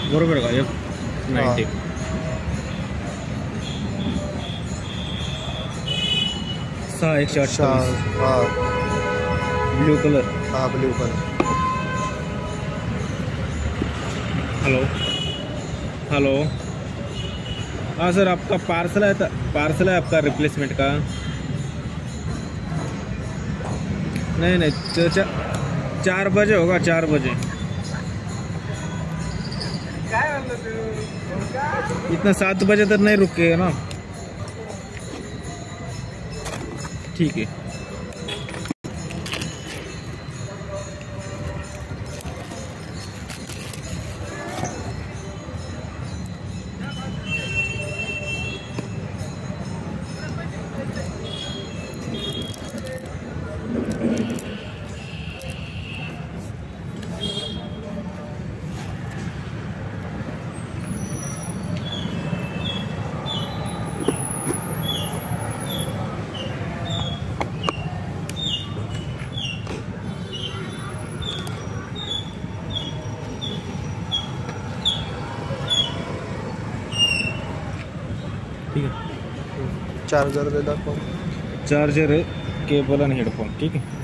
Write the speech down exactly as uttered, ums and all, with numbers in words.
बरोबर का F ninety. सहा एकशे अठ्ठावीस. हा ब्ल्यू कलर. हा ब्ल्यू कलर. Hello hello. हाँ सर, आपका पार्सल है, पार्सल है आपका रिप्लेसमेंट का. नहीं नहीं, च, च, चार बजे होगा, चार बजे. इतना सात बजे तक नहीं रुके ना. ठीक है. ठीक है. चार्जर दे दाखव. चार्जर, केबल आणि हेडफोन. ठीक आहे.